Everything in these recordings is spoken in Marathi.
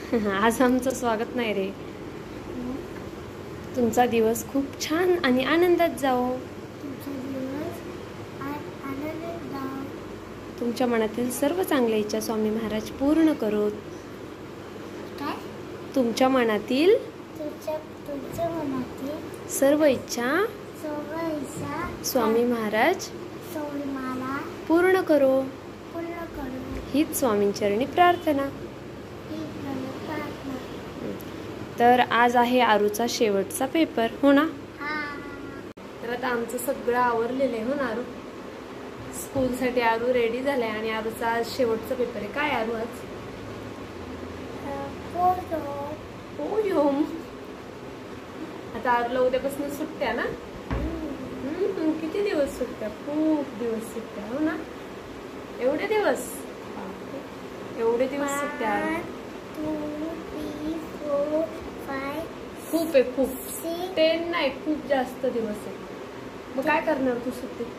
आज आमचं स्वागत नाही रे. तुमचा दिवस खूप छान आणि आनंदात जाओ. तुमच्या मनातील सर्व चांगल्या इच्छा स्वामी महाराज पूर्ण करो. तुमच्या मनातील सर्व इच्छा स्वामी महाराज पूर्ण करो. हीच स्वामींचरणी प्रार्थना. तर आज आहे आरूचा शेवटचा पेपर, हो ना? तर आता आमचं सगळं आवरलेलं आहे, हो ना आरू? स्कूलसाठी आरू रेडी झालाय आणि आरूचा आज शेवटचा पेपर आहे. काय आरू आज? पोयम. आता आरूला उद्यापासून सुट्ट्या ना? किती दिवस सुट्ट्या? खूप दिवस सुट्ट्या, हो ना? एवढे दिवस सुट्ट्या. खूप आहे, खूप. 10 नाही, खूप जास्त दिवस आहे. मग काय करणार तू सुट्टीत?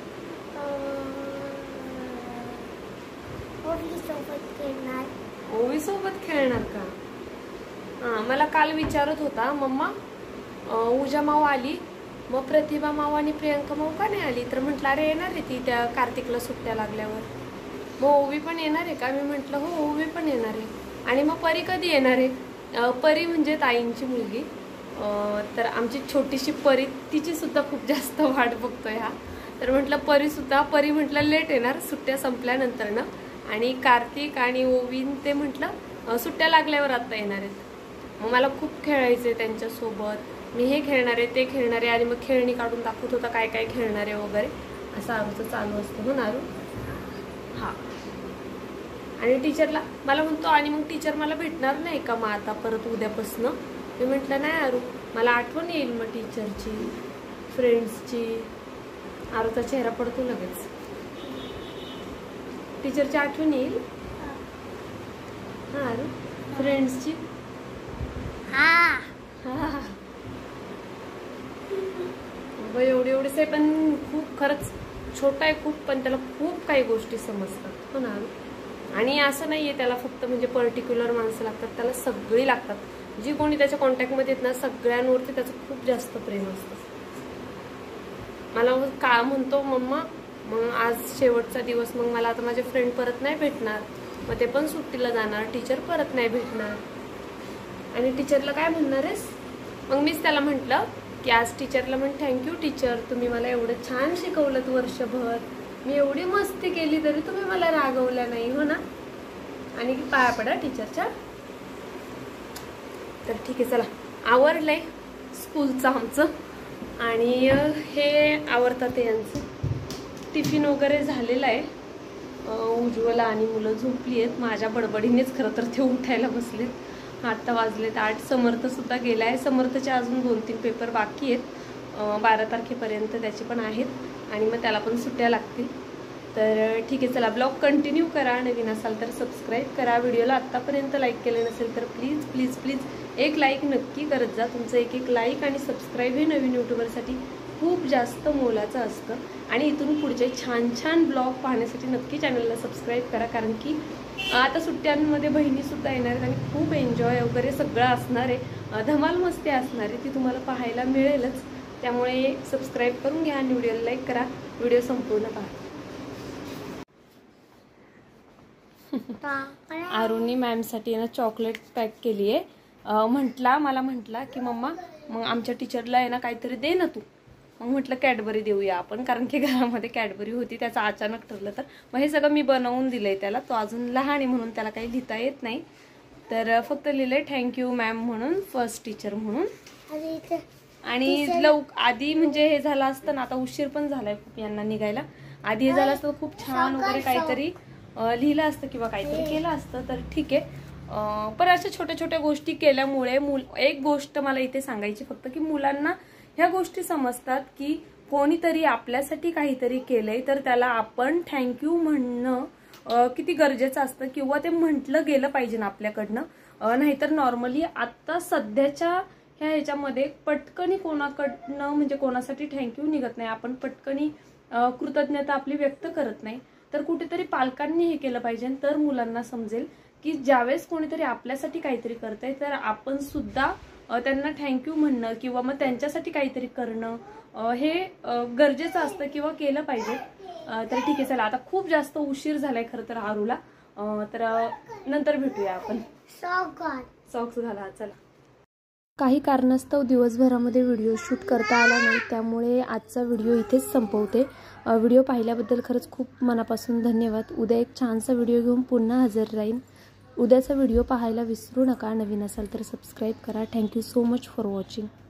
ओवी सोबत खेळणार का? हा, मला काल विचारत होता मम्मा, उजा माऊ आली, मग प्रतिभा माऊ आणि प्रियंका माऊ का नाही आली? तर म्हटलं अरे येणार आहे ती त्या कार्तिकला सुट्ट्या लागल्यावर. मग ओवी पण येणार आहे का? मी म्हटलं हो ओवी पण येणार आहे. आणि मग परी कधी येणार आहे? परी म्हणजे ताईंची मुलगी. तर आमची छोटीशी परी, तिची सुद्धा खूप जास्त वाट बघतोय हा. तर म्हटलं परी म्हटलं लेट येणार सुट्ट्या संपल्यानंतर ना. आणि कार्तिक आणि ओवीन ते म्हटलं सुट्ट्या लागल्यावर आता येणार आहेत. मग मला खूप खेळायचंय त्यांच्यासोबत. मी हे खेळणार आहे, ते खेळणार आहे. आणि मग खेळणी काढून दाखवत होता काय काय खेळणार आहे वगैरे, असं आमचं चालू असतं, हो ना आरू? हा. आणि टीचरला मला म्हणतो, आणि मग टीचर मला भेटणार नाही का मग आता परत उद्यापासनं? मी म्हटलं नाही आरू, मला आठवण येईल मग टीचरची, फ्रेंड्सची. आरूचा चेहरा पडतो लगेच. टीचरची आठवण येईल. हा आरू, फ्रेंड्सची. एवढेच आहे, पण खूप खरंच छोटा आहे खूप, पण त्याला खूप काही गोष्टी समजतात, हो ना आरू? आणि असं नाहीये त्याला फक्त म्हणजे पर्टिक्युलर माणसं लागतात, त्याला सगळी लागतात. जी कोणी त्याच्या कॉन्टॅक्टमध्ये येत ना, सगळ्यांवरती त्याचं खूप जास्त प्रेम असतं. मला का म्हणतो मम्मा, मग आज शेवटचा दिवस, मग मला आता माझे फ्रेंड परत नाही भेटणार, मग ते पण सुट्टीला जाणार, टीचर परत नाही भेटणार. आणि टीचरला काय म्हणणार आहेस? मग मीच त्याला म्हटलं की आज टीचरला म्हण थँक्यू टीचर, तुम्ही मला एवढं छान शिकवलं वर्षभर, मी एवढी मस्ती केली तरी तुम्ही मला रागवल्या नाही, हो ना? आणि पाया पडा टीचरच्या. तर ठीक आहे, चला आवरलंय स्कूलचं आमचं. आणि हे आवरतात यांचं टिफिन वगैरे झालेलं आहे. उज्ज्वला आणि मुलं झोपली आहेत. माझ्या बडबडीनेच खरं तर ते उठायला बसलेत. 8 वाजलेत. 8. समर्थ सुद्धा गेला आहे. समर्थचे अजून 2-3 पेपर बाकी आहेत, 12 तारखेपर्यंत त्याचे पण आहेत. आणि मग त्याला पण सुट्ट्या लागतील. तर ठीक आहे, चला ब्लॉग कंटिन्यू करा. नवीन असाल तर सबस्क्राईब करा. व्हिडिओला आत्तापर्यंत लाईक केलं नसेल तर प्लीज प्लीज प्लीज एक लाईक नक्की करत जा. तुमचं एक लाईक आणि सबस्क्राईब हे नवीन यूट्यूबरसाठी खूप जास्त मोलाचं असतं. आणि इथून पुढचे छान छान ब्लॉग पाहण्यासाठी नक्की चॅनलला सबस्क्राईब करा. कारण की आता सुट्ट्यांमध्ये बहिणीसुद्धा येणार आहेत आणि खूप एन्जॉय वगैरे सगळं असणार आहे, धमाल मस्ती असणार आहे, ती तुम्हाला पाहायला मिळेलच. त्यामुळे सबस्क्राईब करून घ्या आणि व्हिडिओला लाईक करा. व्हिडिओ संपूर्ण पहा. आरूनी मॅमसाठी ना चॉकलेट पॅक केली आहे. मला म्हटला की मम्मा मग आमच्या टीचरला आहे ना काहीतरी दे ना तू. मग म्हटलं कॅडबरी देऊया आपण, कारण की घरामध्ये कॅडबरी होती. त्याचं अचानक ठरलं तर मग हे सगळं मी बनवून दिलंय त्याला. तो अजून लहान आहे म्हणून त्याला काही लिहिता येत नाही, तर फक्त लिहिलंय थँक्यू मॅम म्हणून, फर्स्ट टीचर म्हणून. आणि आधी म्हणजे हे झालं असतं ना, आता उशीर पण झालाय खूप यांना निघायला. आधी हे झालं असतं खूप छान वगैरे काहीतरी लिहिलं असतं किंवा काहीतरी केलं असतं, तर ठीक आहे. पण अशा छोट्या छोट्या गोष्टी केल्यामुळे एक गोष्ट मला इथे सांगायची फक्त, की मुलांना ह्या गोष्टी समजतात की कोणीतरी आपल्यासाठी काहीतरी केलंय तर त्याला आपण थँक्यू म्हणणं किती गरजेचं असतं, किंवा ते म्हटलं गेलं पाहिजे ना आपल्याकडनं. नाहीतर नॉर्मली आता सध्याच्या ह्याच्यामध्ये पटकनी कोणाकडनं म्हणजे कोणासाठी थँक्यू निघत नाही. आपण पटकनी कृतज्ञता आपली व्यक्त करत नाही. तर कुठेतरी पालकांनी हे केलं पाहिजे, तर मुलांना समजेल की ज्यावेळेस कोणीतरी आपल्यासाठी काहीतरी करतंय तर आपण सुद्धा त्यांना थँक्यू म्हणणं किंवा मग त्यांच्यासाठी काहीतरी करणं हे गरजेचं असतं किंवा केलं पाहिजे. तर ठीक आहे, चला आता खूप जास्त उशीर झालाय खरं तर आरूला. तर नंतर भेटूया आपण. सॉक्स घाला चला. काही कारणास्तव दिवसभरामध्ये व्हिडिओ शूट करता आला नाही, त्यामुळे आजचा व्हिडिओ इथेच संपवते. व्हिडिओ पाहिल्याबद्दल खरंच खूप मनापासून धन्यवाद. उद्या एक छानसा व्हिडिओ घेऊन पुन्हा हजर राहीन. उद्याचा व्हिडिओ पाहायला विसरू नका. नवीन असाल तर सबस्क्राईब करा. Thank you so much for watching.